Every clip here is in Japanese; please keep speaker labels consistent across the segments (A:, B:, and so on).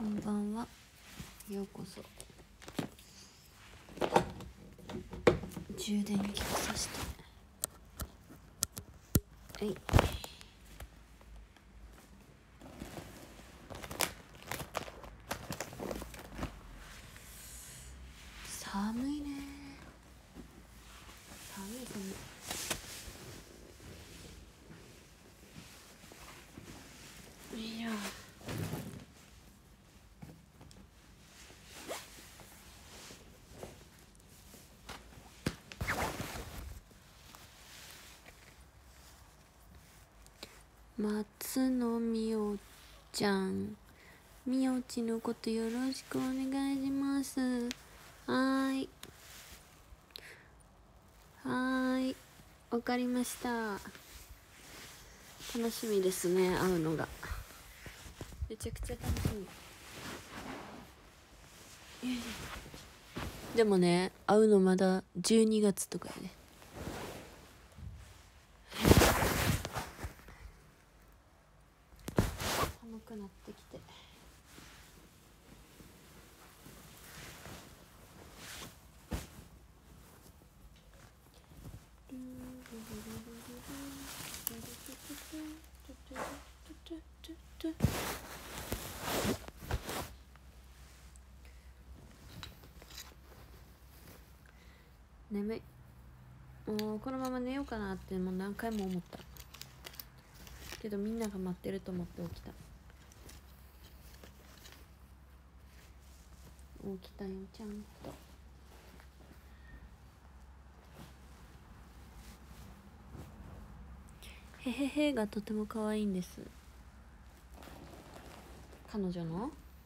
A: こんばんは。ようこそ。充電器をさして。はい。寒いね。寒い寒い。いや。松野みおちゃん、みおちのことよろしくお願いします。はーい。わかりました。楽しみですね、会うのが。めちゃくちゃ楽しみ。でもね、会うのまだ12月とかやね。寒くなってきて。眠い。もうこのまま寝ようかなってもう何回も思ったけど、みんなが待ってると思って起きたよちゃんと。へへへがとても可愛いんです。彼女の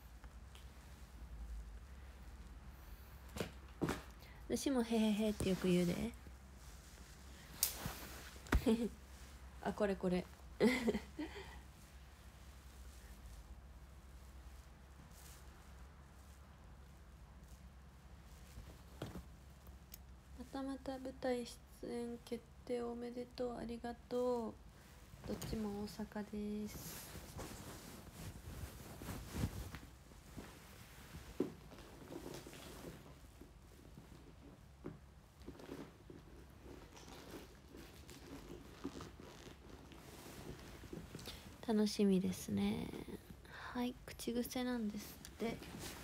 A: 私もへへへってよく言うで。あ、これまた舞台出演決定おめでとう、ありがとう。どっちも大阪です。楽しみですね。はい、口癖なんですって。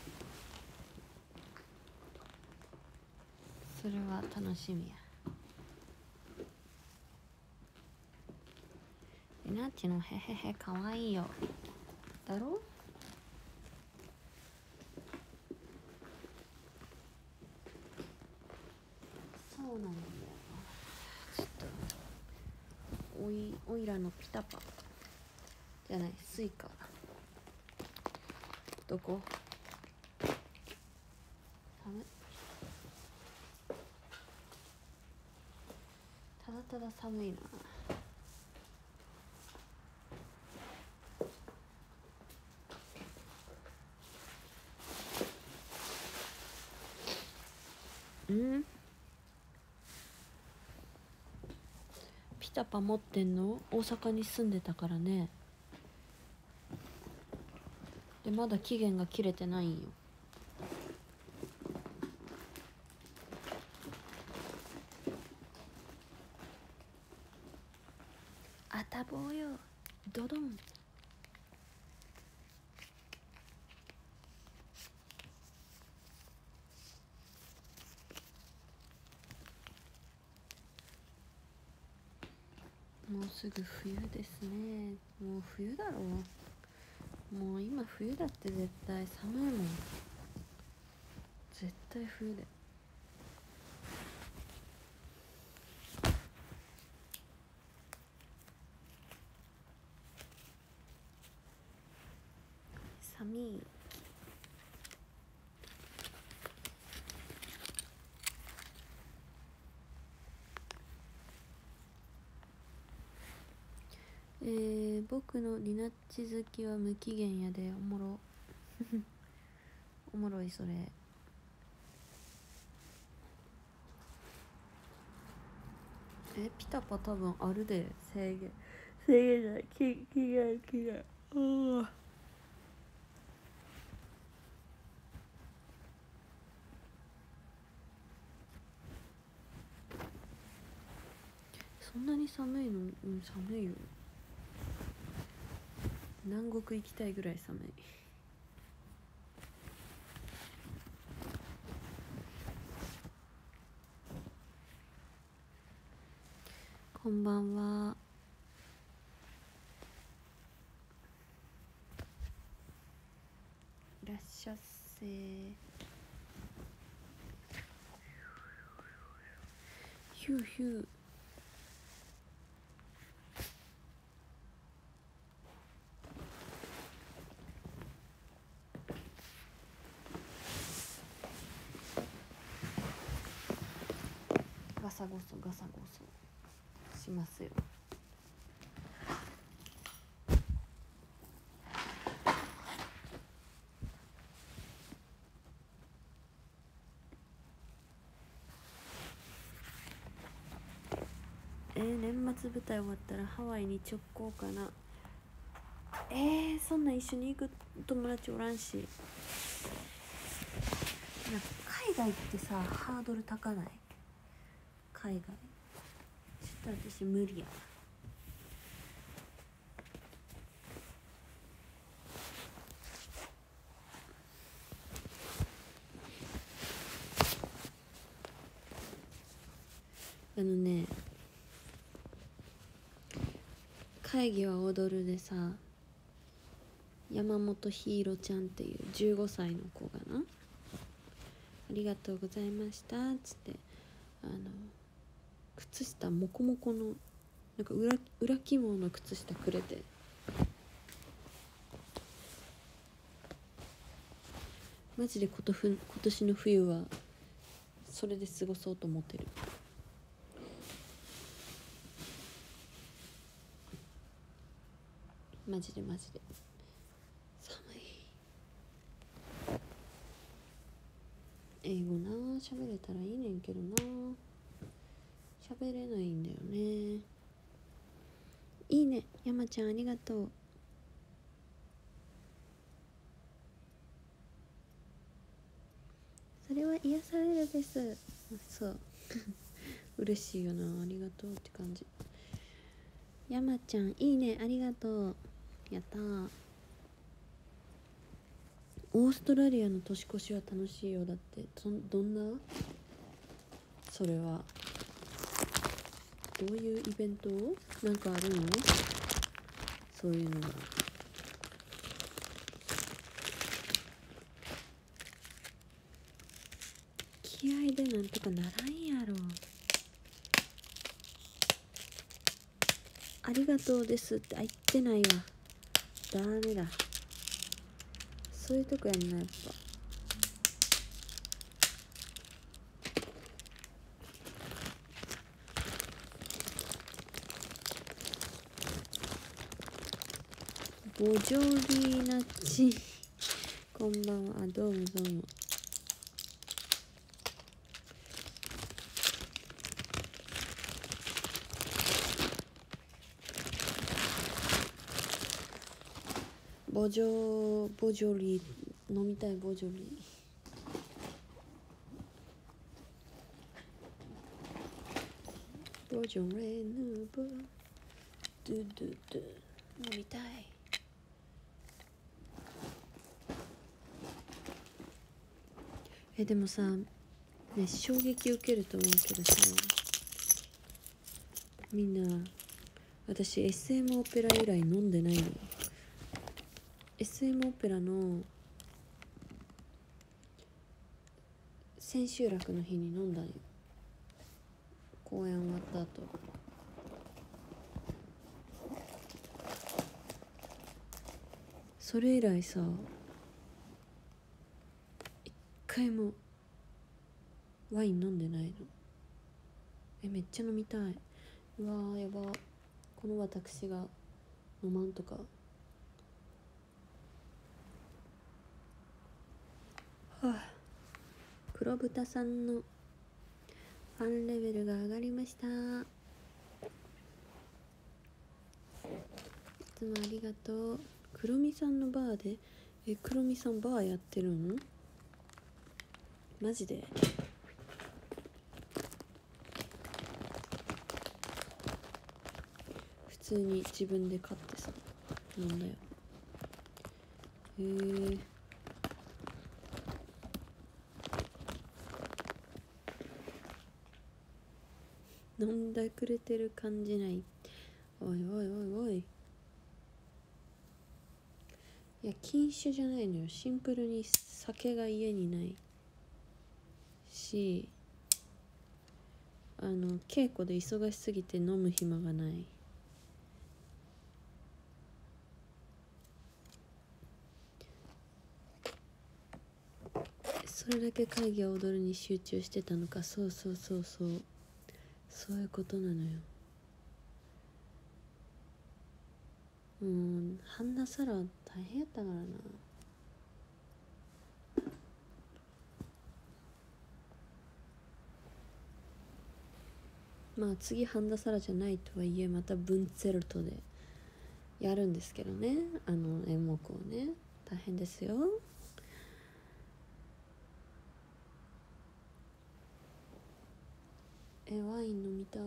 A: それは楽しみや。りなっちのへへへかわいいよ。だろ？そうなんだよ。ちょっとおいらのピタパじゃない、スイカどこ？寒い。ただただ寒いな。ピタパ持ってんの？大阪に住んでたからね。でまだ期限が切れてないんよ。あたぼうよ、ドドン。もうすぐ冬ですね。もう冬だろう。もう今冬だって絶対寒いもん。絶対冬で。寒い。僕のリナッチ好きは無期限やで。おもろおもろいそれ。ピタパ多分あるで。制限ない。期限寒いの？うん、寒いよ。南国行きたいぐらい寒い。こんばんは。いらっしゃっせ。ヒューヒュー。ガサゴソガサゴソしますよ。年末舞台終わったらハワイに直行かな。そんな一緒に行く友達おらんし。なんか海外ってさ、ハードル高ない？海外ちょっと私無理や。会議は踊るでさ、山本ひいろちゃんっていう15歳の子がな、ありがとうございましたっつって靴下モコモコのなんか裏起毛の靴下くれて、マジで今年の冬はそれで過ごそうと思ってる。マジで寒い。英語な喋れたらいいねんけどな、喋れないんだよね。いいね、山ちゃんありがとう。それは癒されるです。そう嬉しいよな、ありがとうって感じ。山ちゃんいいねありがとう。やったー。オーストラリアの年越しは楽しいよ。だってどんな、それはどういうイベントなんかあるの？そういうのが。気合でなんとかならんやろ。ありがとうですって言ってないわ。ダメだ、そういうとこやんな。やっぱボジョリーナッチこんばんは。どうもどうも。ボジョリー飲みたい。ボジョリーボジョレ・ヌーボードゥドゥドゥ飲みたい。でもさ、ね、衝撃受けると思うけどさ、みんな私 SM オペラ以来飲んでないの。 SM オペラの千秋楽の日に飲んだんよ、公演終わった後。それ以来さ、一回もワイン飲んでないの。めっちゃ飲みたい。うわーやば、この私が飲まんとか。はあ、黒豚さんのファンレベルが上がりました。いつもありがとう。黒みさんのバーで黒みさんバーやってるの？マジで？ 通に自分で買ってさ飲んだよ。飲んだくれてる感じない。おいおいおいおい。いや禁酒じゃないのよ、シンプルに酒が家にないし、稽古で忙しすぎて飲む暇がない。それだけ会議は踊るに集中してたのか。そうそうそうそう、そういうことなのよ。ハンナサラ大変やったからな。まあ次ハンダサラじゃないとはいえまたブンツェルトでやるんですけどね、演目をね。大変ですよ。ワイン飲みたい。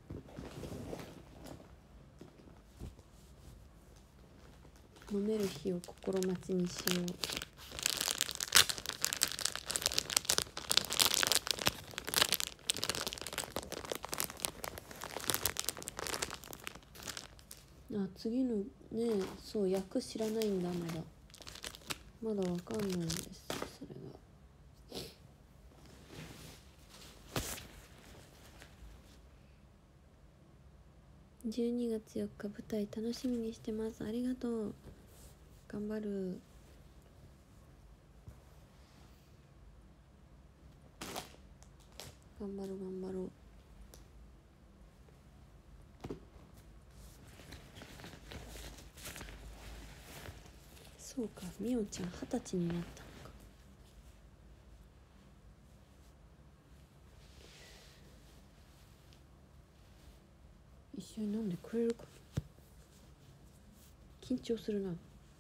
A: 飲める日を心待ちにしよう。次のね、そう役知らないんだ。まだわかんないんです、それが。12月4日舞台楽しみにしてます。ありがとう。頑張る。頑張ろう。そうか、みおちゃん20歳になったのか。一緒に飲んでくれるかな。緊張するな。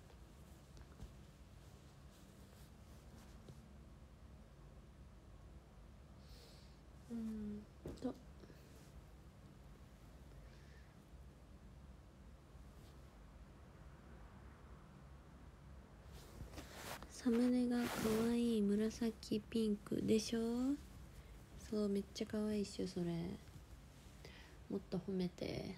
A: とサムネが可愛い紫ピンクでしょ。そう、めっちゃ可愛いっしょそれ。もっと褒めて。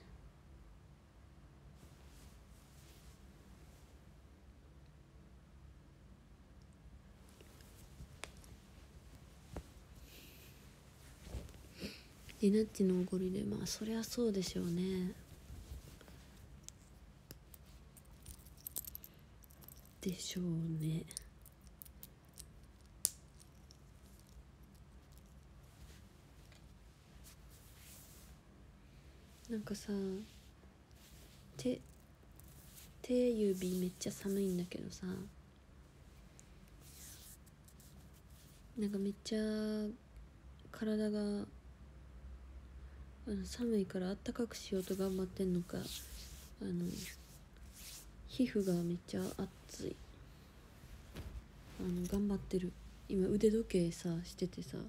A: リナッチのおごりで、まあそりゃそうでしょうね。でしょうね。なんかさ、手指めっちゃ寒いんだけどさ、なんかめっちゃ体が寒いからあったかくしようと頑張ってんのか、皮膚がめっちゃ熱い。頑張ってる。今腕時計さしててさ、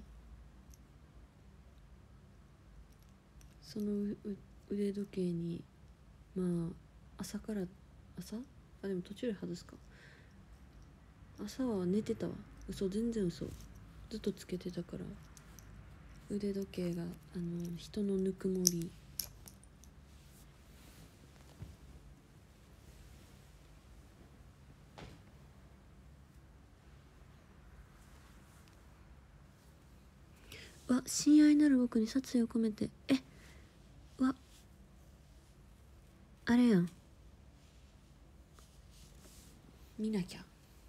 A: その腕時計にまあ朝でも途中で外すか。朝は寝てたわ。全然嘘。ずっとつけてたから。腕時計が人のぬくもり。親愛なる僕に殺意を込めて。あれやん、見なきゃ。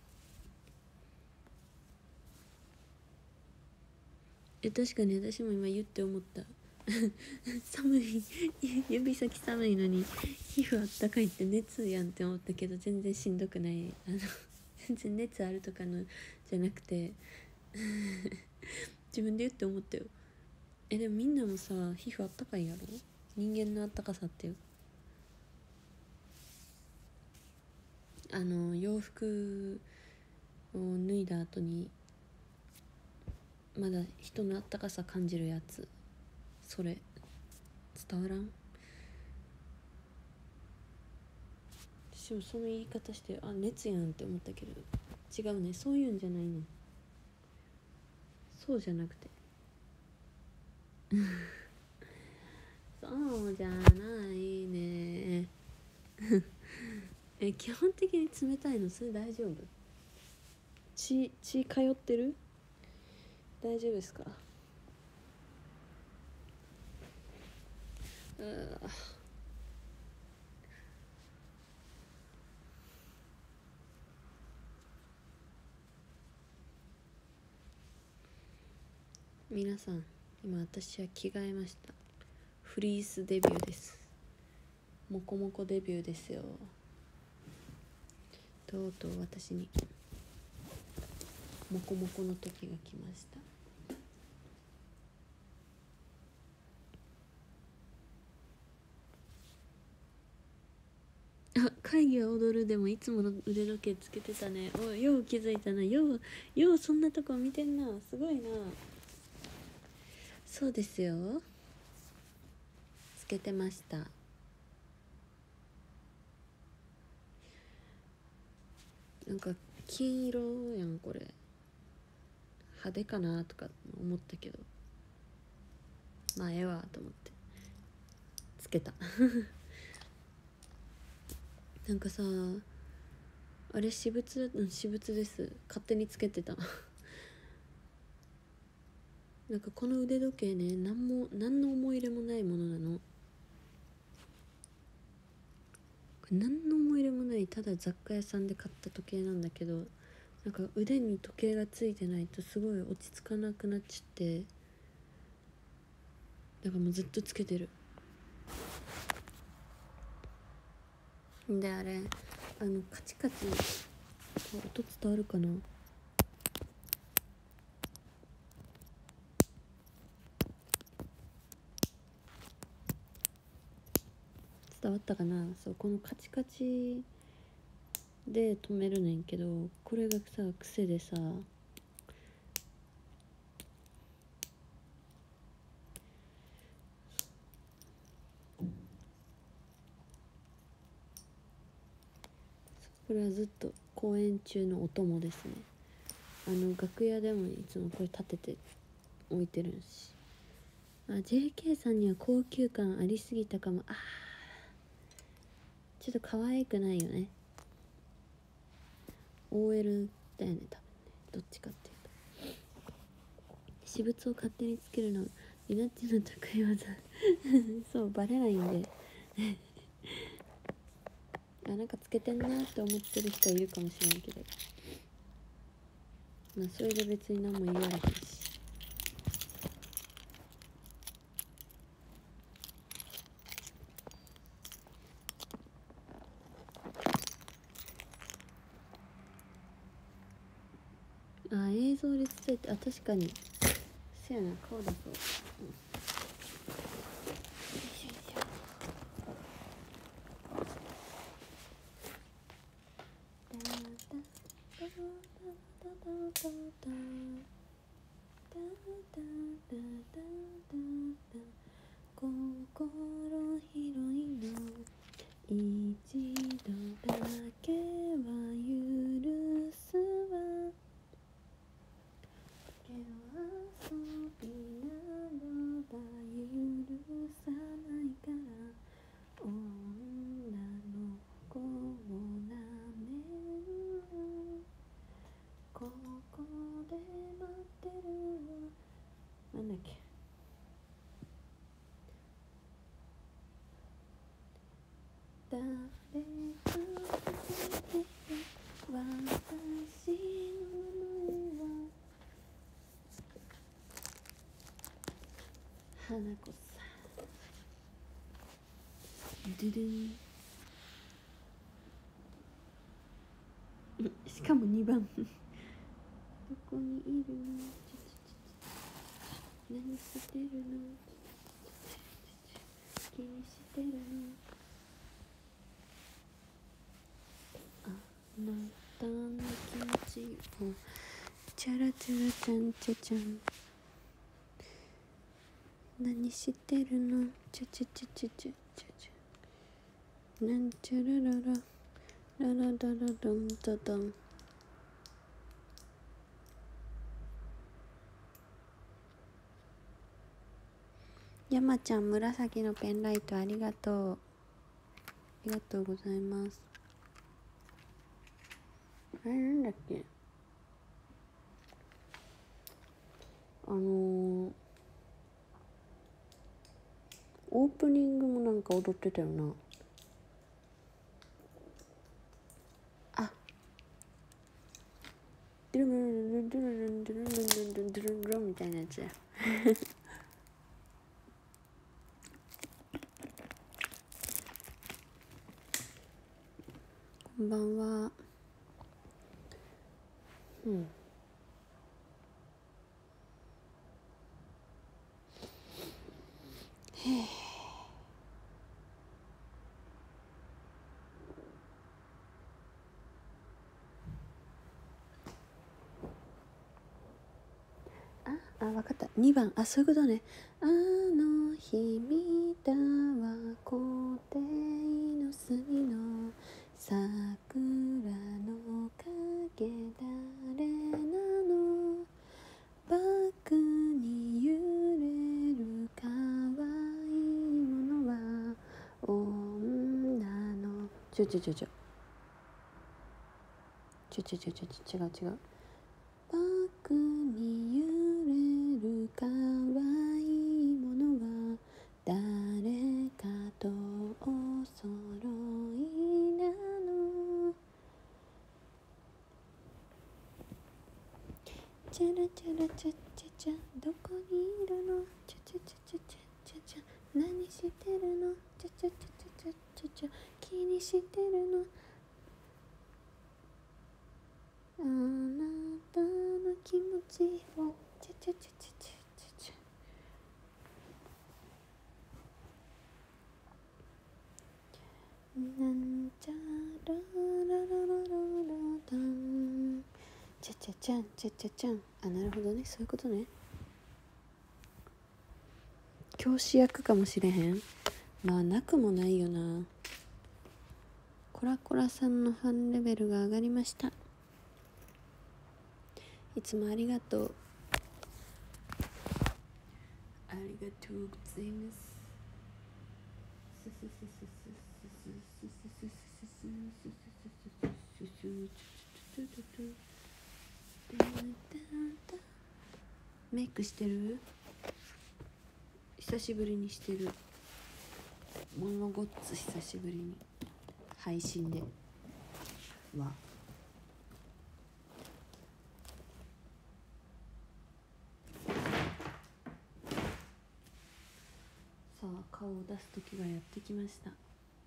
A: 確かに私も今言って思った。寒い、指先寒いのに皮膚あったかいって熱やんって思ったけど、全然しんどくない。全然熱あるとかのじゃなくて自分で言って思ったよ。でもみんなもさ皮膚あったかいやろ。人間のあったかさって洋服を脱いだ後にまだ人のあったかさ感じるやつ、それ伝わらん。 私もその言い方して熱やんって思ったけど違うね、そういうんじゃないね、そうじゃなくてそうじゃないね基本的に冷たいのそれ大丈夫？血通ってる？大丈夫ですか？皆さん今私は着替えました。フリースデビューです。モコモコデビューですよ。とうとう私にモコモコの時が来ました。会議は踊るでもいつもの腕時計つけてたね。おい、よう気づいたな。ようそんなとこ見てんな。すごいな。そうですよ、つけてました。なんか金色やんこれ、派手かなとか思ったけどまあええわと思ってつけたなんかさあれ私物です。勝手につけてたなんかこの腕時計ね、何の思い入れもないものなの。何の思い入れもない、ただ雑貨屋さんで買った時計なんだけど、なんか腕に時計がついてないとすごい落ち着かなくなっちゃって、だからもうずっとつけてる。であれカチカチ音伝わるかな。伝わったかな。そう、このカチカチで止めるねんけど、これがさ癖でさ、これはずっと公演中のお供ですね。楽屋でもいつもこれ立てて置いてるんし。JK さんには高級感ありすぎたかも。ちょっと可愛くないよね。 OL だよね多分ね、どっちかっていうと。私物を勝手につけるのリナッチの得意技そうバレないんでなんかつけてんなって思ってる人いるかもしれんけど、まあそれで別に何も言われへんし。映像で伝えて、確かにせやな、顔だそう、心広いの一度だけは許すわけど遊びなどば許さないから女の子をなめるここで待ってるわ。なんだっけ、誰か来て私の胸は花子さんドゥドゥンしかも2番どこにいるの何してるの気にしてるのあなたの気持ちをチャラチャラチャンチャチャン何してるのチャチャチャチャチャチャチャなんちゃらららララララドンダダン。山ちゃん、紫のペンライトありがとう。ありがとうございます。あれなんだっけ、オープニングもなんか踊ってたよな。あ、ドゥルルルドゥルルルドゥルルルドゥルルルみたいなやつや。こんばんは。うん。へえ。わかった。2番。そういうことね。あの日見たは校庭の隅の桜の影、誰なの、バックに揺れる可愛いものは女の違うバックに揺れる可愛いものは誰かとお揃いなの、チャラチャラチャチャチャ、どこにいるの、チャチャチャチャチャチャチャ、何してるの、チャチャチャチャチャチャ、気にしてるの、あなたの気持ちをチャチャチャチャチャチャチャ、なんちゃららららららだん、チャチャチャンチャチャチャン。なるほどね、そういうことね。教師役かもしれへん。まあなくもないよな。コラコラさんのファンレベルが上がりました。いつもありがとう。ありがとうございます。メイクしてる？久しぶりにしてる。ものごっつ久しぶりに配信では。さあ、顔を出す時がやってきました。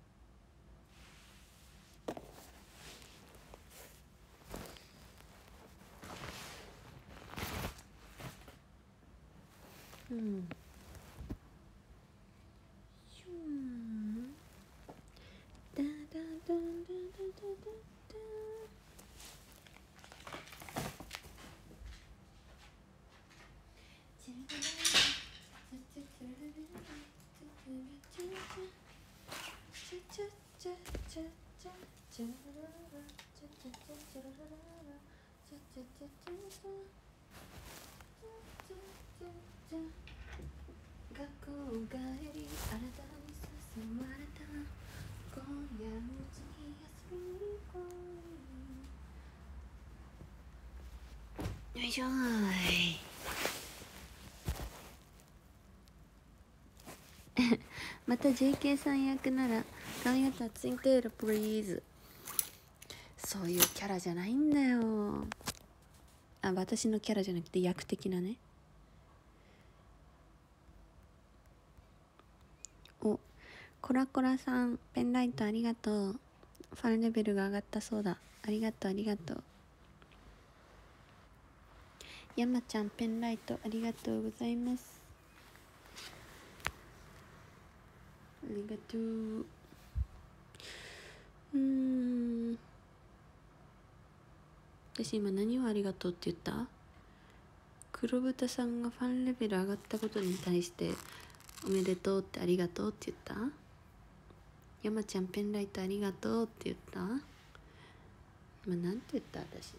A: うん。シュン。ダダダダダダダダ。学校帰り新たに誘われた、今夜うちに遊びに来い。よいしょーい。また JK さん役なら髪型ツインテールプリーズ。そういうキャラじゃないんだよ。私のキャラじゃなくて役的なね。コラコラさん、ペンライトありがとう。ファンレベルが上がったそうだ。ありがとうありがとう。山ちゃん、ペンライトありがとうございます。ありがとう。私今何をありがとうって言った？黒豚さんがファンレベル上がったことに対しておめでとうってありがとうって言った？山ちゃん、ペンライトありがとうって言った？ まあなんて言った私。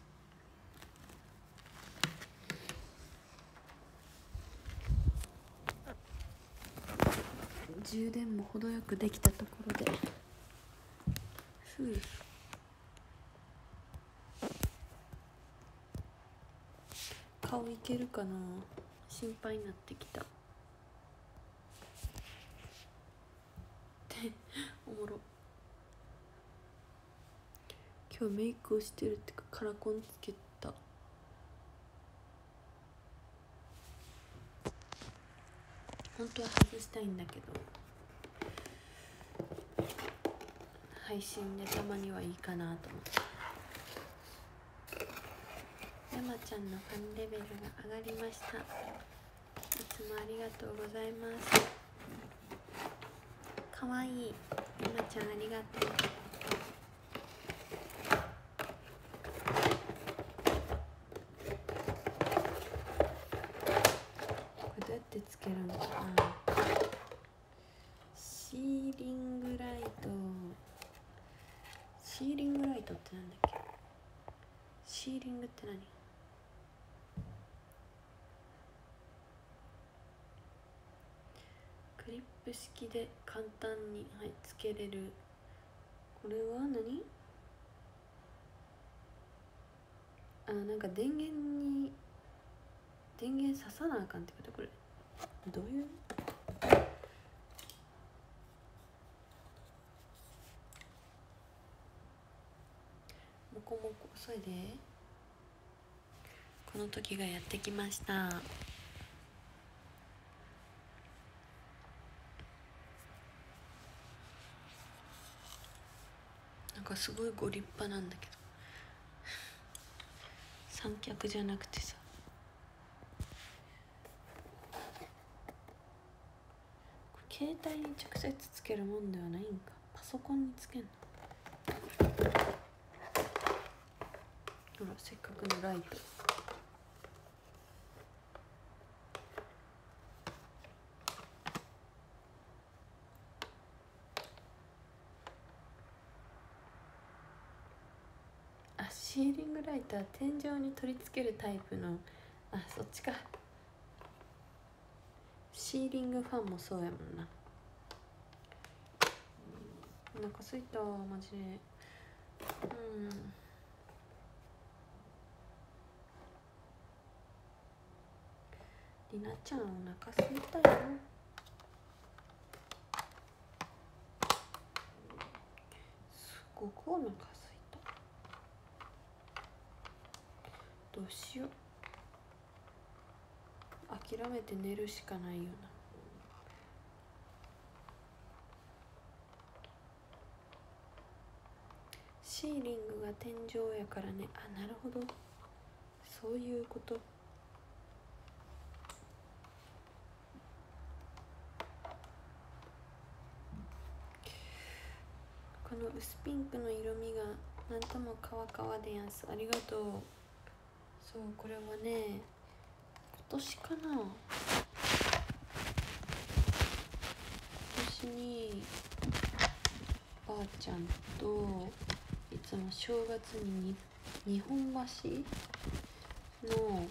A: 充電も程よくできたところで、顔いけるかな、心配になってきた。おもろ。今日メイクをしてるってかカラコンつけた。本当は外したいんだけど、配信でたまにはいいかなと思って。山ちゃんのファンレベルが上がりました。いつもありがとうございます。かわいい山ちゃん、ありがとう。これどうやってつけるのかな。シーリングライト。シーリングライトってなんだっけ。シーリングって何。クリップ式で簡単に、はい、つけれる。これは何。なんか電源挿さなあかんってこと。これどういう。もこもこ。それでこの時がやってきました。なんかすごいご立派なんだけど、三脚じゃなくてさ、これ携帯に直接つけるもんではないんか。パソコンにつけんの。ほら、せっかくのライト。シーリングライトは天井に取り付けるタイプの。そっちか。シーリングファンもそうやもんな。お腹すいたマジで。りなちゃん、お腹すいたよ。すごくお腹すいた。どうしよう。諦めて寝るしかないよな。シーリングが天井やからね。なるほど、そういうこと。この薄ピンクの色味がなんともカワカワでやんす。ありがとう。そう、これはね、今年かな、今年にばあちゃんといつも正月に日本橋の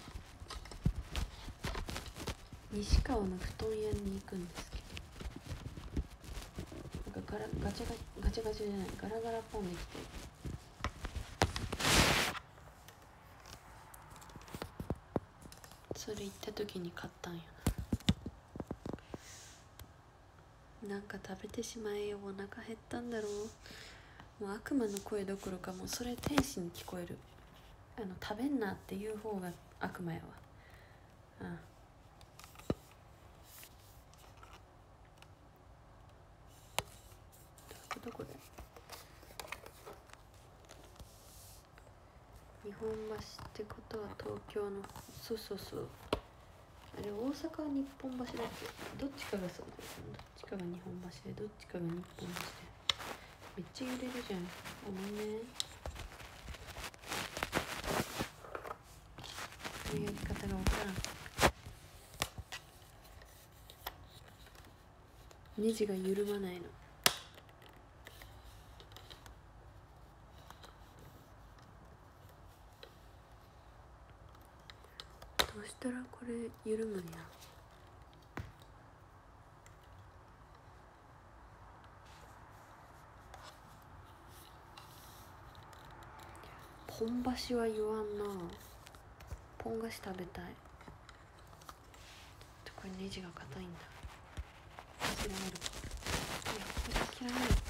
A: 西川の布団屋に行くんですけど、なんかガチャガチャじゃない、ガラガラポンできて、それ行った時に買ったんやな。なんか食べてしまえよ、お腹減ったんだろう。もう悪魔の声どころか、もうそれ天使に聞こえる。食べんなっていう方が悪魔やわ。どこで。日本橋ってことは東京の。そう。あれ、大阪は日本橋だっけ。どっちかがそうだよ。どっちかが日本橋でどっちかが日本橋で。めっちゃ揺れるじゃん。ごめんね。そういうやり方が分からん。ネジが緩まないの。 そしたらこれ緩むんや。ポン菓子は言わんな。ポン菓子食べたい。これネジが硬いんだ。諦める。いや、これ諦める。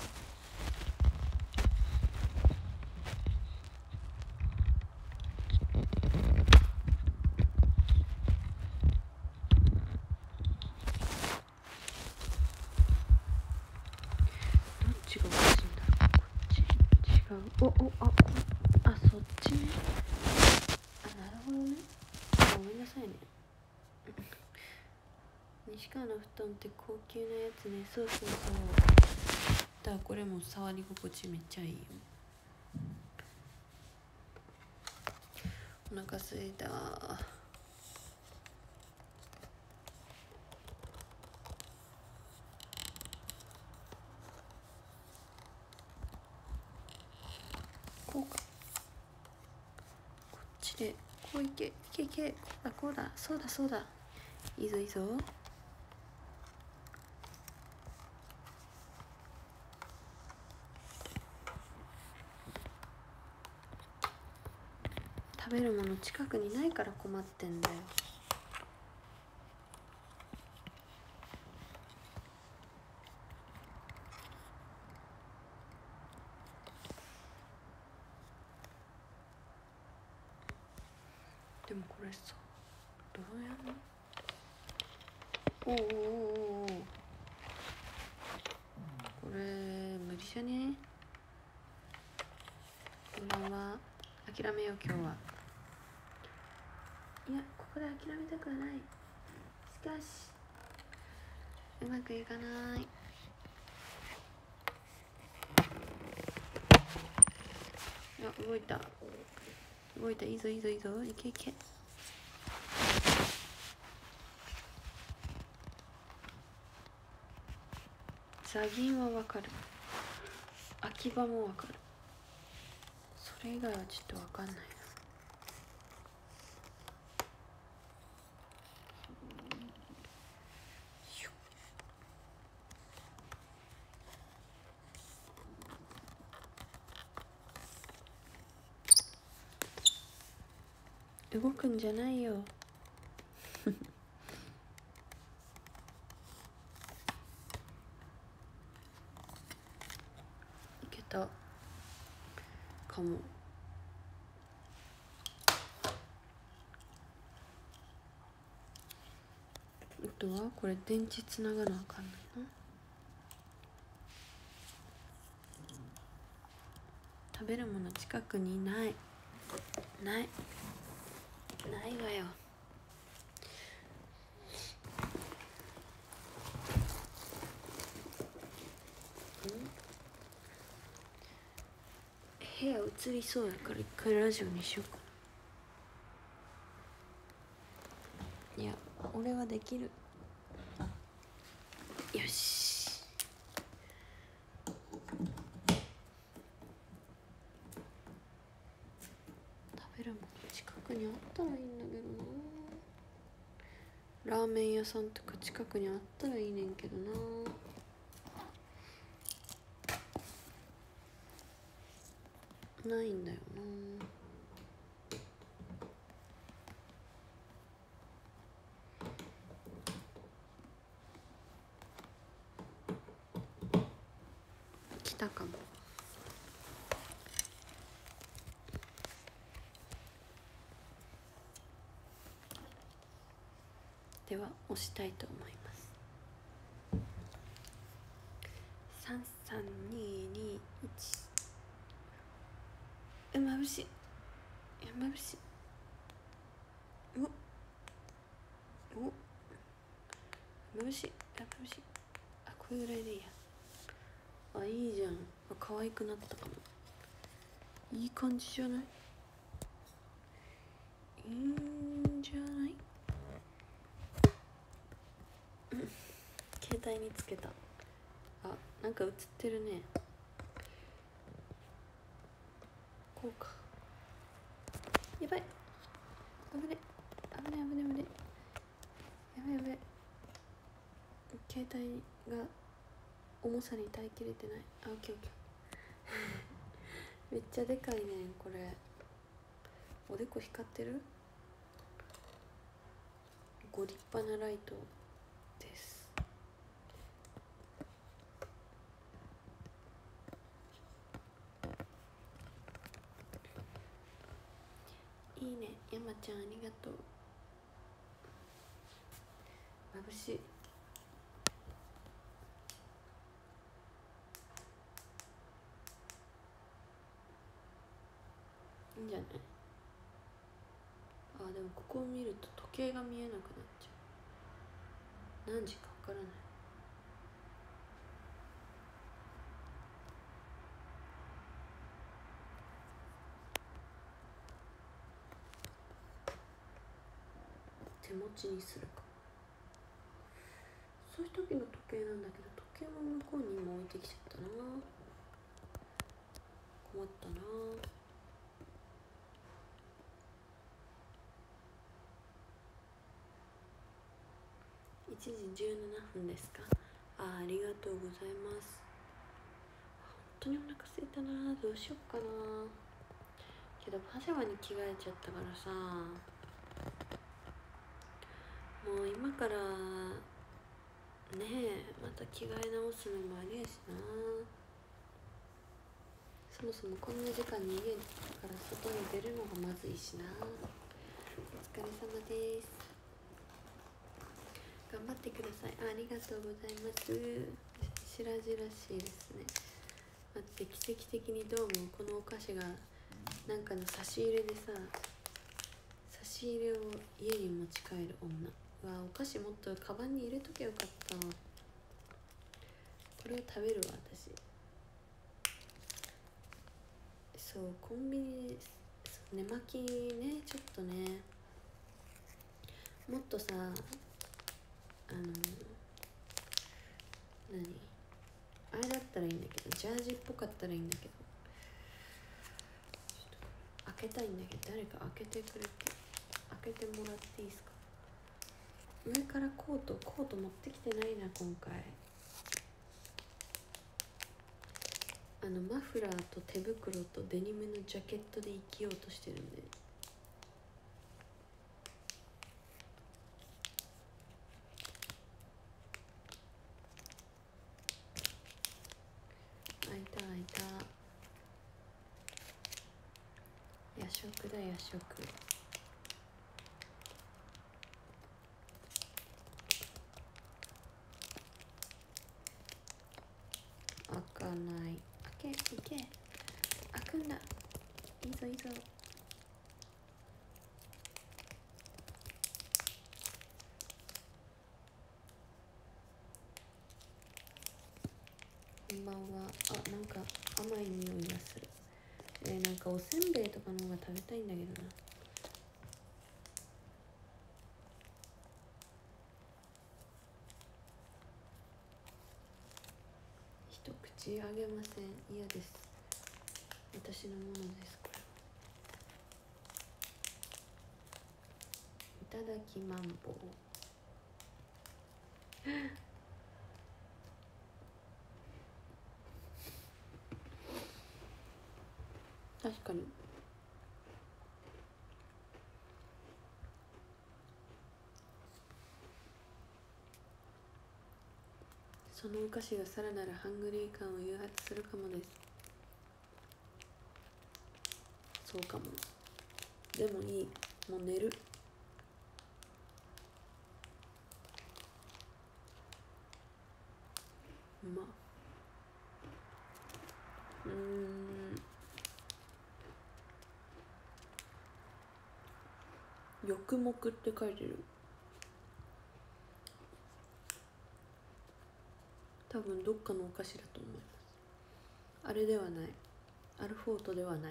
A: どっちがおかしいんだろう。こっち違う。あ、そっちね。あ、なるほどね。ごめんなさいね。西川の布団って高級なやつね。そうそうそう。だからこれも触り心地めっちゃいいよ。お腹すいた。こうか。こっちでこういけ。こうだそうだ。いいぞ。食べるもの近くにないから困ってんだよ。でもこれさ、どうやんの？おこれ無理じゃね？こんばんは。諦めよう今日は。いや、ここで諦めたくはない。しかしうまくいかない。あ、動いた。いいぞ。いけ。座銀はわかる。秋葉もわかる。それ以外はちょっとわかんないな。動くんじゃないよ。いけたかも。あとはこれ電池つながなあかんないな。食べるもの近くにないわよ。部屋映りそうやから一回ラジオにしようかな。いや、俺はできる。よし。食べるもの近くにあったらいいんだけどな。ラーメン屋さんとか近くにあったらいいねんけどな。ないんだよな。来たかも。では押したいと思います。33221。まぶしい。まぶしい。あ、これぐらいでいいや。あ、いいじゃん。可愛くなったかも。いい感じじゃない？いいんじゃない？携帯につけた。あ、なんか映ってるね。こうか。やばい。危ね。 危ない危ない危ない、やべやべ、携帯が重さに耐えきれてない。あ、オッケーオッケーめっちゃでかいねんこれ。おでこ光ってる。ご立派なライトです。いいね、山ちゃんありがとう。眩しい。いいんじゃない。あ、でもここを見ると時計が見えなくなっちゃう。何時かわからない。手持ちにするか。そういう時の時計なんだけど、時計も向こうにも置いてきちゃったな。困ったな。1時17分ですか。ありがとうございます。本当にお腹空いたな。どうしよっかな。けどパジャマに着替えちゃったからさ、もう今からねえまた着替え直すのもありやしな。そもそもこんな時間に家から外に出るのがまずいしな。お疲れ様です。頑張ってください。ありがとうございます。白々しいですね。待って、奇跡的にどうもこのお菓子がなんかの差し入れでさ、差し入れを家に持ち帰る女。わあ、お菓子もっとカバンに入れとけよかった。これを食べるわ私。そう、コンビニ寝巻きね、ちょっとね、もっとさ、あれだったらいいんだけど、ジャージっぽかったらいいんだけど、ちょっと開けたいんだけど、誰か開けてくれて、開けてもらっていいですか。上からコート持ってきてないな今回。マフラーと手袋とデニムのジャケットで生きようとしてるんで。開いた開いた。夜食だ夜食。開かない。開け、いけ、開くんだ。いいぞいいぞ。こんばんは。あ、なんか甘い匂いがする。なんかおせんべいとかの方が食べたいんだけどな。一口あげません。嫌です。私のものですこれ。いただきマンボウ。確かにそのお菓子がさらなるハングリー感を誘発するかもです。そうかも。でもいい、もう寝る。うまっ。翼目って書いてる。多分どっかのお菓子だと思います。あれではない。アルフォートではない。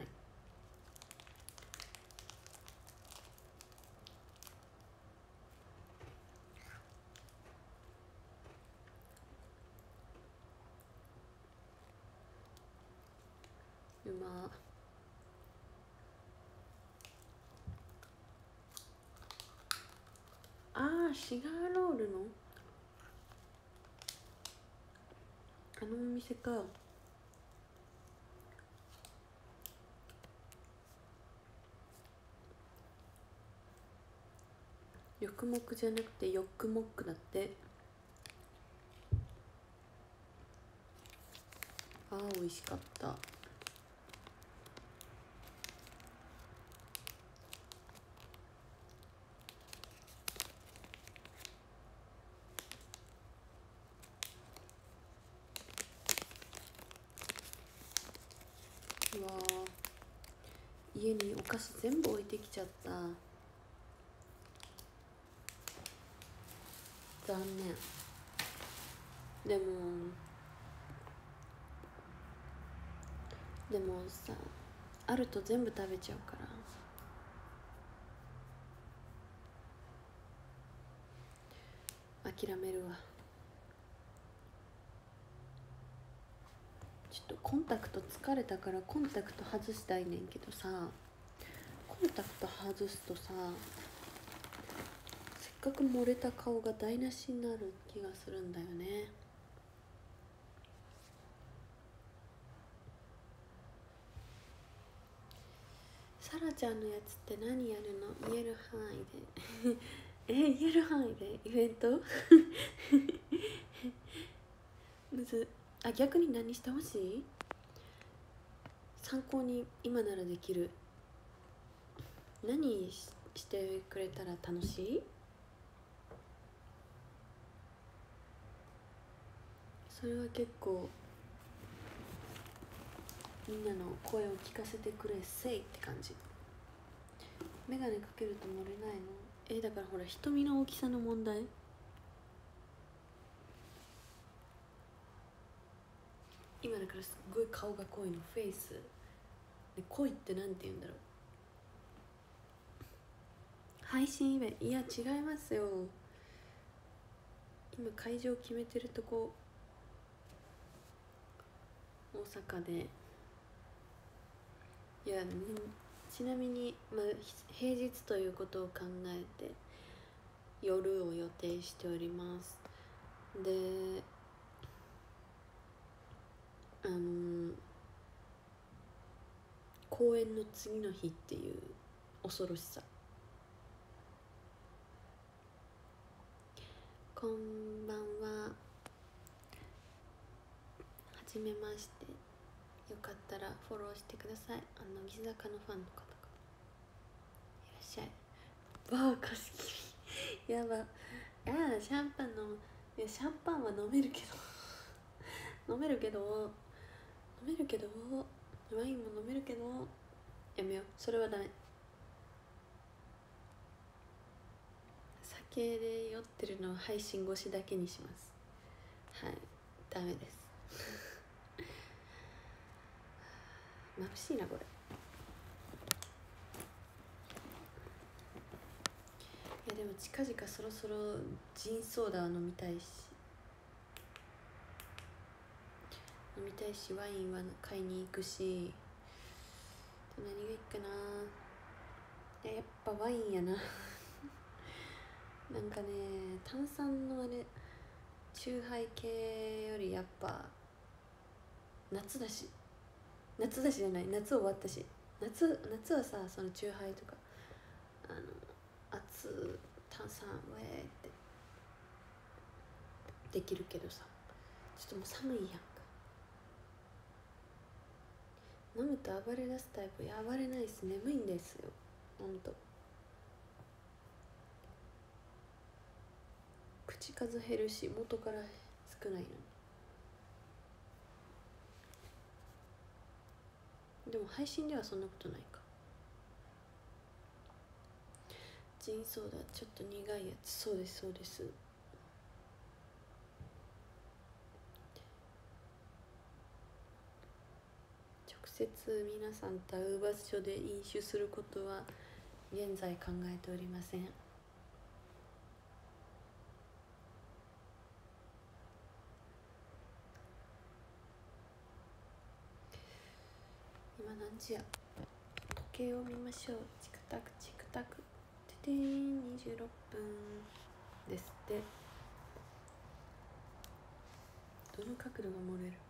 A: うまっ。 シガーロールのあのお店か。ヨクモクじゃなくてヨックモックだって。あー美味しかった。うわー、家にお菓子全部置いてきちゃった。残念。でもさ、あると全部食べちゃうから諦めるわ。ちょっとコンタクト疲れたからコンタクト外したいねんけどさ、コンタクト外すとさ、せっかく漏れた顔が台無しになる気がするんだよね。サラちゃんのやつって何やるの？言える範囲で言える範囲でイベントむず。あ、逆に何してほしい？参考に今ならできる。何してくれたら楽しい？それは結構みんなの声を聞かせてくれせいって感じ。メガネかけると漏れないの？だからほら、瞳の大きさの問題。今だからすっごい顔が濃いの、フェイスで。濃いってなんて言うんだろう。配信イベント、いや違いますよ。今会場決めてるとこ大阪で。いや、ちなみに、平日ということを考えて夜を予定しております。で、公演の次の日っていう恐ろしさ。こんばんは、はじめまして。よかったらフォローしてください。乃木坂のファンの方がいらっしゃい。バー貸し切りやば。シャンパンの、いやシャンパンは飲めるけど飲めるけどワインも飲めるけど、やめよう、それはダメ。酒で酔ってるのは配信越しだけにします。はい、ダメです眩しいなこれ。いやでも近々そろそろジンソーダは飲みたいしワインは買いに行くし、何がいいかな。やっぱワインやななんかね、炭酸のチューハイ系よりやっぱ夏じゃない、夏終わったし、夏はさ、そのチューハイとか炭酸ウェーってできるけどさ、ちょっともう寒いやんか。飲むと暴れ出すタイプ。暴れないっす、眠いんですよほんと。口数減るし元から少ないのに。でも配信ではそんなことないか。ジンソーダちょっと苦いやつ。そうです直接皆さんと会う場所で飲酒することは現在考えておりません。今何時や。時計を見ましょう。チクタクててーん、26分。 ですって。どの角度が漏れる？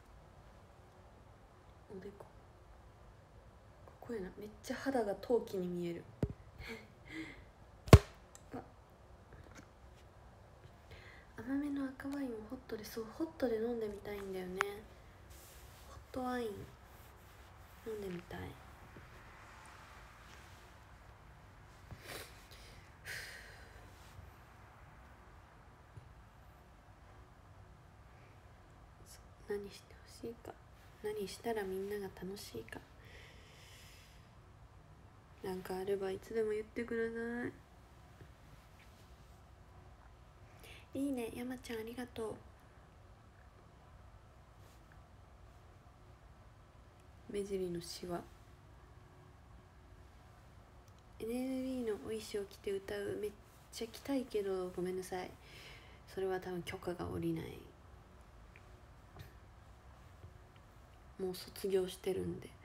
A: おでこ、ここやな。めっちゃ肌が陶器に見える甘めの赤ワインをホットで、そうホットで飲んでみたいんだよね。ホットワイン飲んでみたい。何してほしいか、何したらみんなが楽しいか、なんかあればいつでも言ってください。いいね、山ちゃんありがとう。目尻のシワ。 NLB のお衣装着て歌う、めっちゃ着たいけどごめんなさい、それは多分許可が下りない。もう卒業してるんで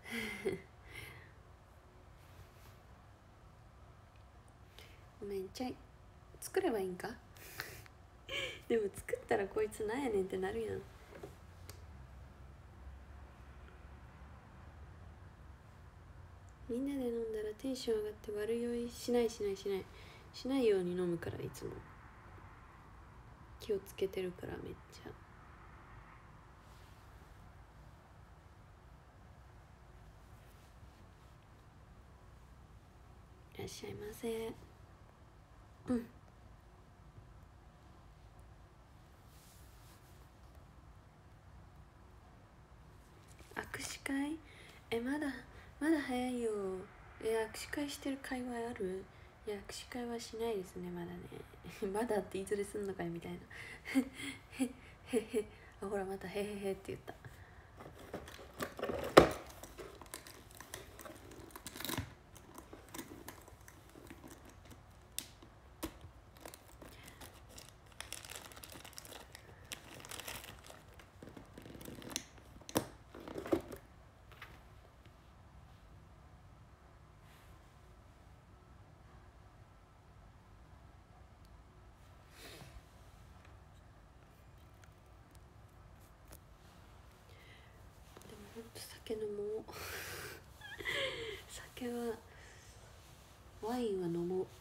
A: ごめんちゃい、作ればいいんかでも作ったらこいつなんやねんってなるやん。みんなで飲んだらテンション上がって悪酔いしないように飲むから、いつも気をつけてるから。めっちゃいらっしゃいませ。うん。握手会？まだ早いよ。握手会してる会話ある？いや握手会はしないですね、まだねまだっていずれすんのかいみたいなへへへ、あほらまたへへへって言った。ほんと酒飲もう酒は、ワインは飲もう。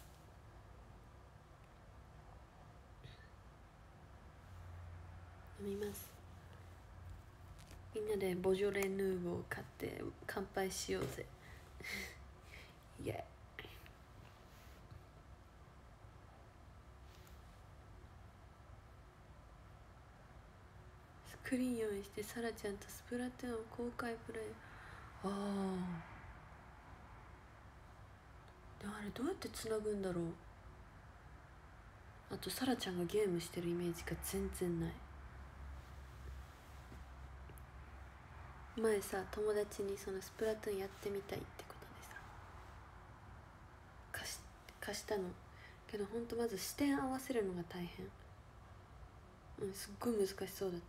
A: 飲みます。みんなでボジョレ・ヌーボーを買って乾杯しようぜイエイ。スクリーン用意してサラちゃんとスプラトゥーンを公開プレイ。あでもあれどうやってつなぐんだろう。あとサラちゃんがゲームしてるイメージが全然ない。前さ友達にそのスプラトゥーンやってみたいってことでさ貸したのけど、ほんとまず視点合わせるのが大変。すっごい難しそうだった。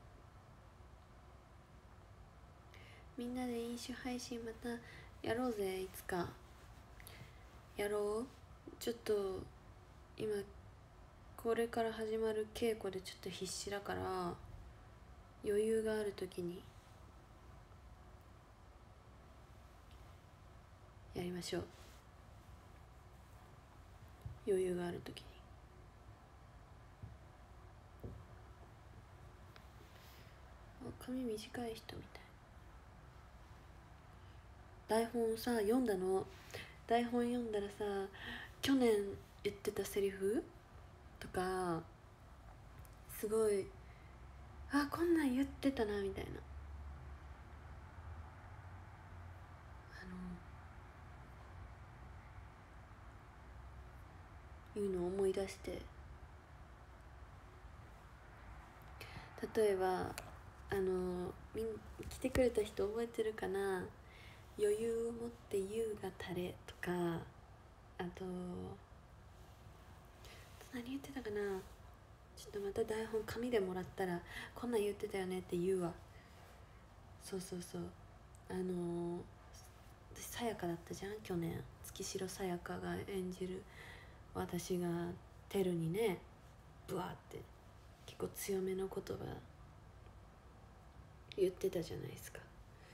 A: みんなで飲酒配信またやろうぜ、いつかやろう。ちょっと今これから始まる稽古でちょっと必死だから、余裕がある時にやりましょう。余裕がある時に。髪短い人みたい。台本さ読んだの。台本読んだらさ、去年言ってたセリフとかすごい、あこんなん言ってたなみたいな、いうのを思い出して。例えば来てくれた人覚えてるかな。余裕を持って優が垂れとか、あと何言ってたかな。ちょっとまた台本紙でもらったらこんなん言ってたよねって言うわ。そう私さやかだったじゃん去年。月城さやかが演じる私がテルにねブワーって結構強めの言葉言ってたじゃないですか。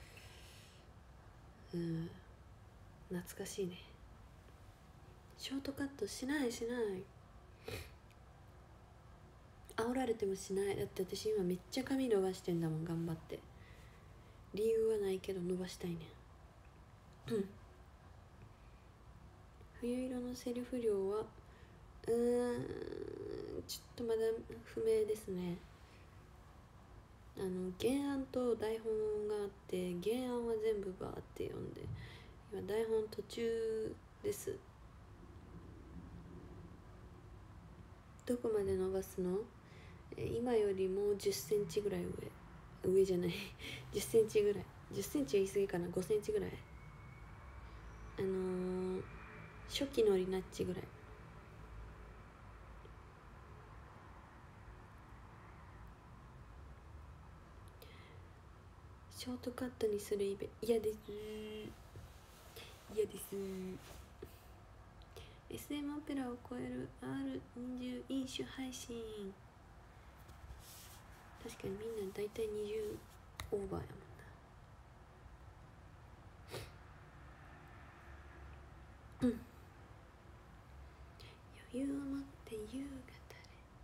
A: 懐かしいね。ショートカットしない煽られてもしない。だって私今めっちゃ髪伸ばしてんだもん、頑張って。理由はないけど伸ばしたいね。冬色のセリフ量はちょっとまだ不明ですね。原案と台本があって、原案は全部バーって読んで、今台本途中です。どこまで伸ばすの？今よりも10センチぐらい上じゃない10センチぐらい、10センチは言い過ぎかな、5センチぐらい、初期のリナッチぐらい。ショートカットにするイベ嫌です。SM オペラを超える R20 飲酒配信。確かにみんな大体20オーバーやもんな。余裕を持って優雅た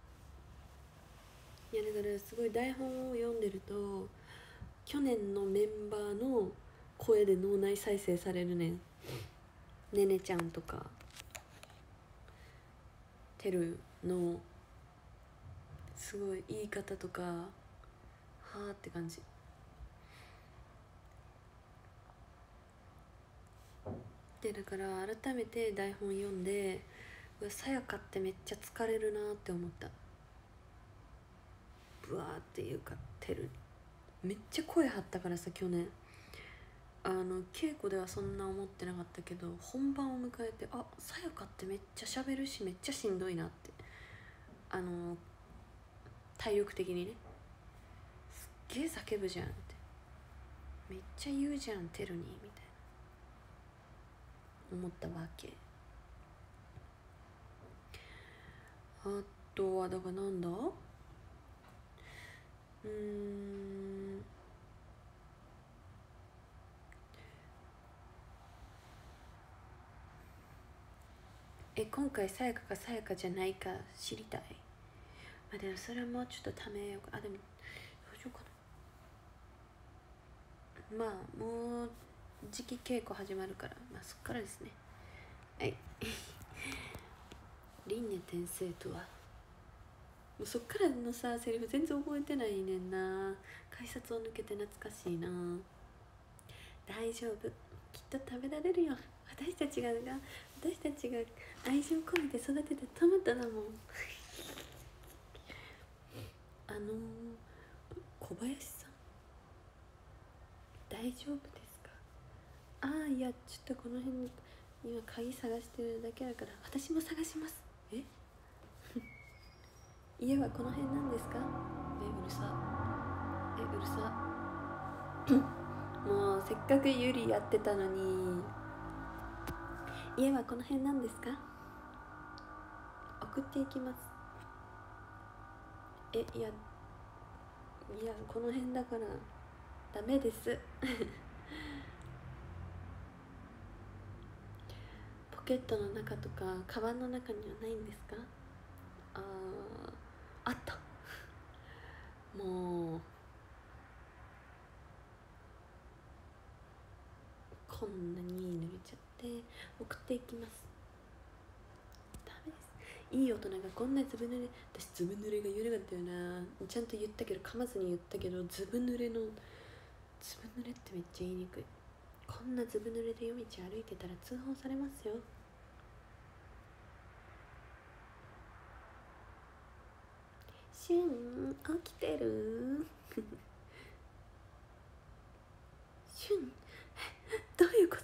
A: れ。いやだからすごい台本を読んでると去年のメンバーの声で脳内再生されるねん。ねねちゃんとかてるのすごい言い方とか、はーって感じで、だから改めて台本読んで、さやかってめっちゃ疲れるなって思った。ブワーっていうかてるめっちゃ声張ったからさ、去年稽古ではそんな思ってなかったけど、本番を迎えてさやかってめっちゃ喋るしめっちゃしんどいなって、体力的にね、すっげえ叫ぶじゃんって、めっちゃ言うじゃんてるにみたいな思ったわけ。あとはだからなんだ、今回さやかかさやかじゃないか知りたい。でもそれはもうちょっとためようか。でもどうしようかな。もう時期稽古始まるから、そっからですね。はい輪廻転生とは、もうそっからのさセリフ全然覚えてないねんな。改札を抜けて懐かしいな。大丈夫、きっと食べられるよ。私たちが愛情込めて育てたトマトだもん小林さん大丈夫ですか？いやちょっとこの辺に今鍵探してるだけだから、私も探します。家はこの辺なんですか？うるさもうせっかくゆりやってたのに。家はこの辺なんですか？送っていきます。いやこの辺だからダメですポケットの中とかカバンの中にはないんですか？あったもうこんなに濡れちゃって送っていきます。ダメです。いい大人がこんなずぶ濡れ、私ずぶ濡れが言えなかったよな。ちゃんと言ったけど噛まずに言ったけど、ずぶ濡れってめっちゃ言いにくい。こんなずぶ濡れで夜道歩いてたら通報されますよ。しゅん起きてるしゅんどういうこと？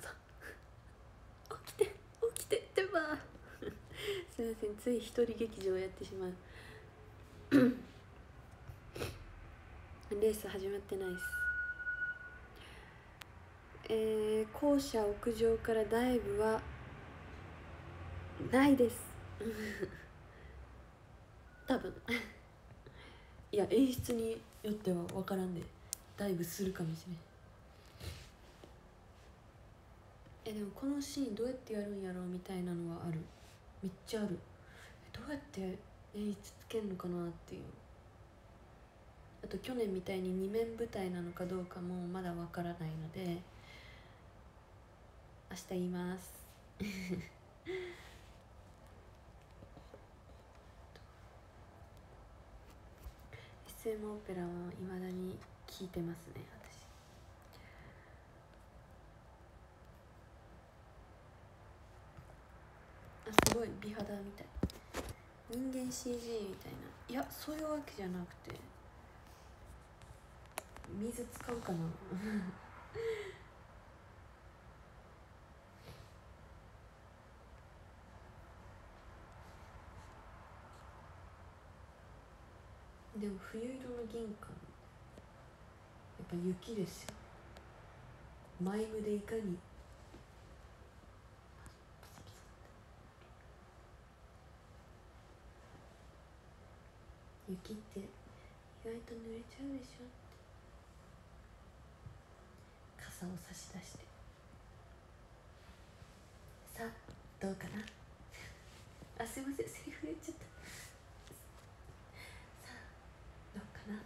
A: 起きてってばすいません、つい一人劇場やってしまうレース始まってないです。校舎屋上からダイブはないです。 多分いや演出によっては分からんでだいぶするかもしれん。でもこのシーンどうやってやるんやろうみたいなのはある。めっちゃある。どうやって演出つけんのかなっていう。あと去年みたいに2面舞台なのかどうかもまだ分からないので明日言いますSM オペラはいまだに聞いてますね私。あ、すごい美肌みたい。人間 CG みたいな。いやそういうわけじゃなくて水使うかなでも冬色の玄関やっぱ雪ですよ。マイムでいかに雪って意外と濡れちゃうでしょって傘を差し出して、さあどうかなあ、すいませんセリフ言っちゃった。さあどうかな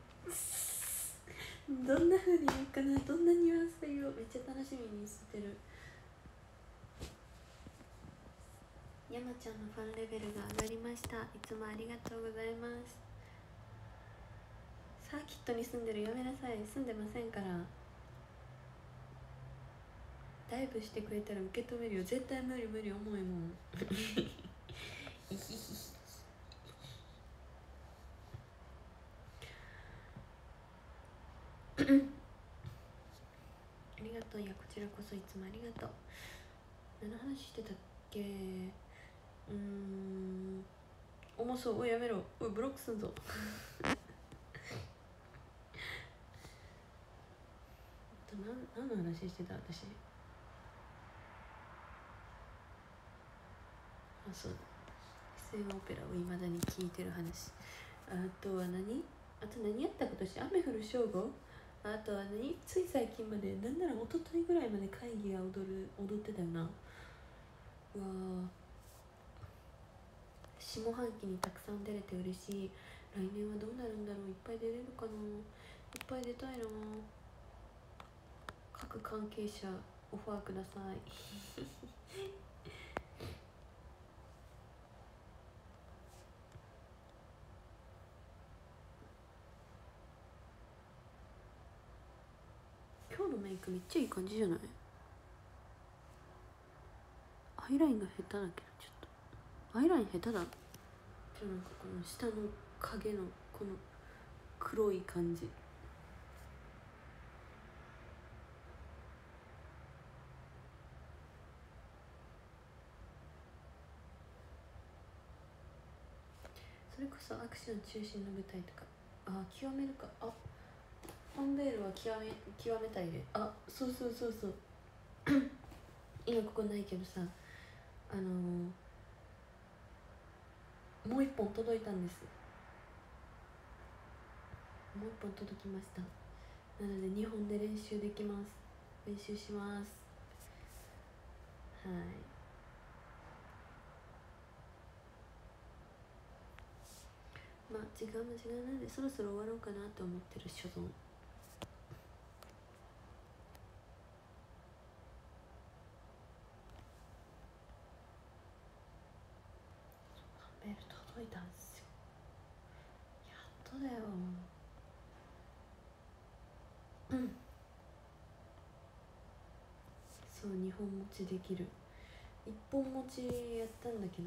A: どんな風に言うかな、どんなニュアンスで言おう。めっちゃ楽しみにしてる。山ちゃんのファンレベルが上がりました。いつもありがとうございます。サーキットに住んでるやめなさい。住んでませんから。ダイブしてくれたら受け止めるよ。絶対無理無理重いもんありがとう。いやこちらこそいつもありがとう。何の話してたっけ。重そう。おいやめろ。おいブロックすんぞ何の話してた私。あ、そうだ。SMオペラをいまだに聞いてる話。あとは何やった今年。雨降る正午。あとはつい最近まで、なんなら一昨日ぐらいまで会議が踊ってたよな。うわ下半期にたくさん出れて嬉しい。来年はどうなるんだろう。いっぱい出れるかな。いっぱい出たいな。各関係者オファーください今日のメイクめっちゃいい感じじゃない。アイラインが下手だけどちょっとアイライン下手だ。なんかこの下の影のこの黒い感じ。それこそアクション中心の舞台とか。あ、極めるか。あ、ファンベールは極めたいで。あ、そう今ここないけどさ、もう一本届いたんです。もう一本届きました。なので2本で練習できます。練習します。はい。まあ時間も時間なんでそろそろ終わろうかなと思ってる所存。メール届いたんですよ。やっとだよ。そう、2本持ちできる。1本持ちやったんだけど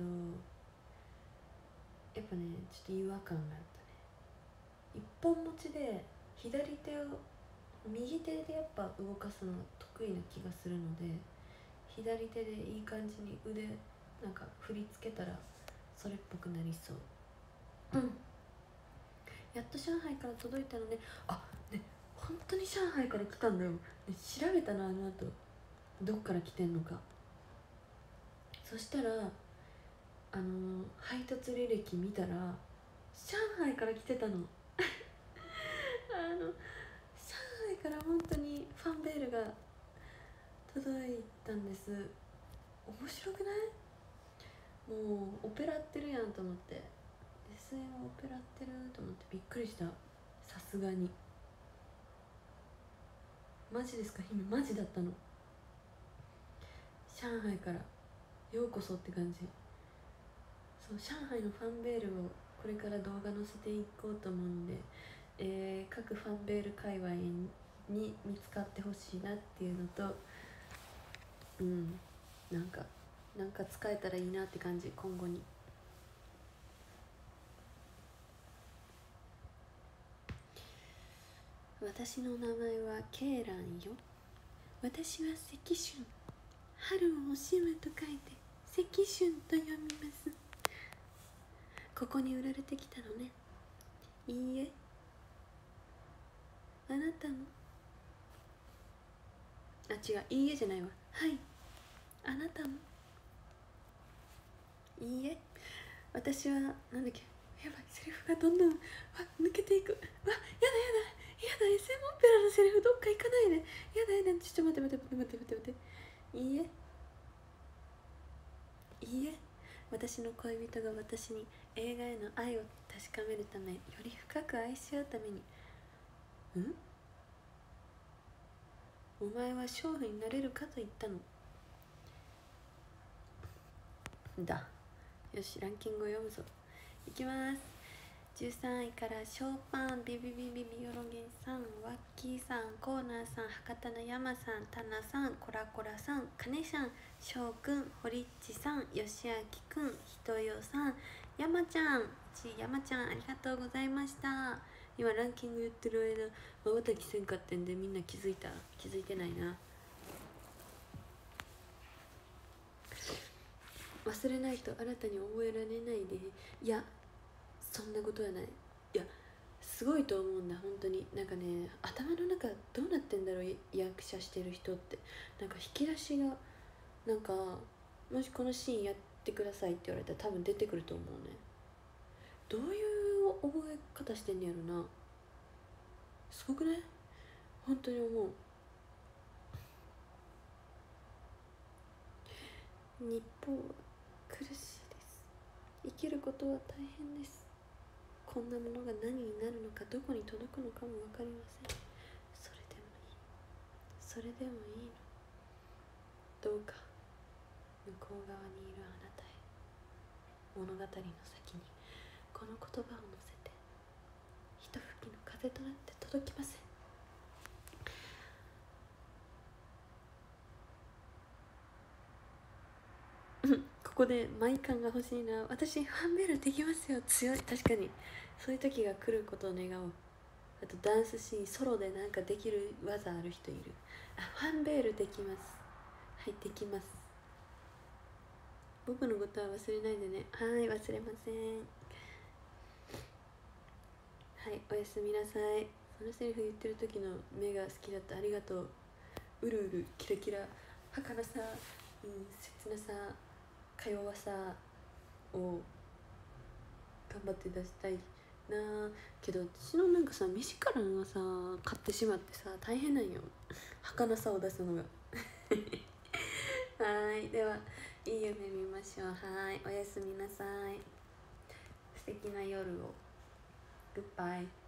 A: やっぱねちょっと違和感があったね。1本持ちで左手を右手でやっぱ動かすのが得意な気がするので、左手でいい感じに腕なんか振り付けたらそれっぽくなりそう。やっと上海から届いたので、あ、ね、本当に上海から来たんだよ。調べたのあの後どっから来てんのか。そしたら配達履歴見たら上海から来てたの上海から本当にファンベールが届いたんです。面白くない？もうオペラってるやんと思って、 SM オペラってると思ってびっくりした。さすがにマジですか姫、マジだったの。上海からようこそって感じ。そう、上海のファンベールをこれから動画載せていこうと思うんで、各ファンベール界隈に見つかってほしいなっていうのと、なんか使えたらいいなって感じ。今後に私の名前はケイランよ。私は赤春、春を惜しむと書いて赤春と読みます。ここに売られてきたのね。いいえ、あなたも。あ、違う、いいえじゃないわ。はい、あなたも。いいえ、私はなんだっけ、やばい、セリフがどんどん抜けていく。やだ、SM オペラのセリフどっか行かないで。やだ、ちょっと待って。いいえ、私の恋人が私に映画への愛を確かめるため、より深く愛し合うために。お前は娼婦になれるかと言ったのだ。よし、ランキングを読むぞ。いきます。13位からショーパン、ビビヨロゲンさん、ワッキーさん、コーナーさん、博多の山さん、タナさん、コラさん、カネさん、ショウくん、ホリッチさん、ヨシアキくん、ひとよさん、山ちゃん、山ちゃん、ありがとうございました。今ランキング言ってる間まばたきせんかってんで、みんな気づいてないな。忘れないと新たに覚えられないで。いや、そんなことはない。いや、すごいと思うんだ本当に。なんかね、頭の中どうなってんだろう、役者してる人って。なんか引き出しが、なんかもしこのシーンやってくださいって言われたら多分出てくると思うね。どういう覚え方してんねやろな。すごくない？本当に思う。日本は苦しいです。生きることは大変です。こんなものが何になるのか、どこに届くのかも分かりません。それでもいいの。どうか向こう側にいるあなたへ、物語の先にこの言葉を乗せて、ひと吹きの風となって届きません。ここでマイカンが欲しいな。私ファンベールできますよ。強い。確かにそういう時が来ることを願おう。あとダンスシーン、ソロでなんかできる技ある人いる。ファンベールできます。はい、できます。僕のことは忘れないでね。はい、忘れません。はい、おやすみなさい。そのセリフ言ってる時の目が好きだった。ありがとう。うるうるキラキラ、儚さ、切なさ、か弱さを頑張って出したいな。けど私のなんかさ、目力がさ買ってしまってさ、大変なんよ、儚さを出すのがはい、ではいい夢見ましょう。はい、おやすみなさい。素敵な夜を。グッバイ。